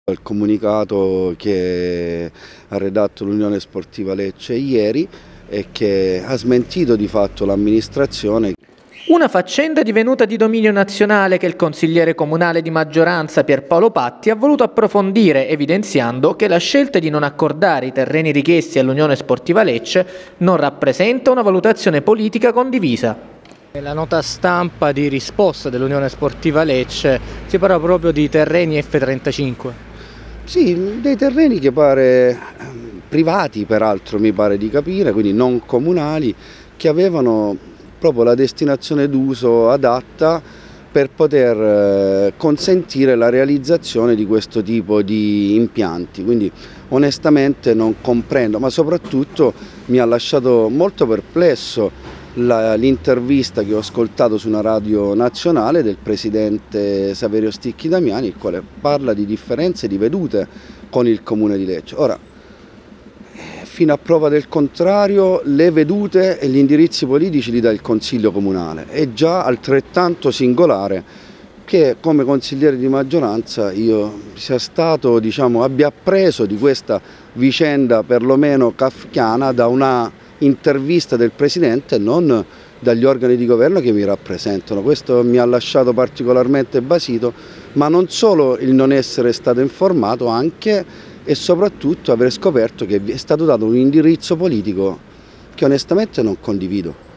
Il comunicato che ha redatto l'Unione Sportiva Lecce ieri e che ha smentito di fatto l'amministrazione. Una faccenda divenuta di dominio nazionale che il consigliere comunale di maggioranza Pierpaolo Patti ha voluto approfondire, evidenziando che la scelta di non accordare i terreni richiesti all'Unione Sportiva Lecce non rappresenta una valutazione politica condivisa. Nella nota stampa di risposta dell'Unione Sportiva Lecce si parla proprio di terreni F35. Sì, dei terreni che pare privati, peraltro mi pare di capire, quindi non comunali, che avevano proprio la destinazione d'uso adatta per poter consentire la realizzazione di questo tipo di impianti. Quindi onestamente non comprendo, ma soprattutto mi ha lasciato molto perplesso l'intervista che ho ascoltato su una radio nazionale del presidente Saverio Sticchi Damiani, il quale parla di differenze di vedute con il comune di Lecce. Ora, fino a prova del contrario, le vedute e gli indirizzi politici li dà il Consiglio Comunale. È già altrettanto singolare che come consigliere di maggioranza io sia stato, abbia appreso di questa vicenda perlomeno kafkiana da una intervista del Presidente e non dagli organi di governo che mi rappresentano. Questo mi ha lasciato particolarmente basito, ma non solo il non essere stato informato, anche e soprattutto aver scoperto che è stato dato un indirizzo politico che onestamente non condivido.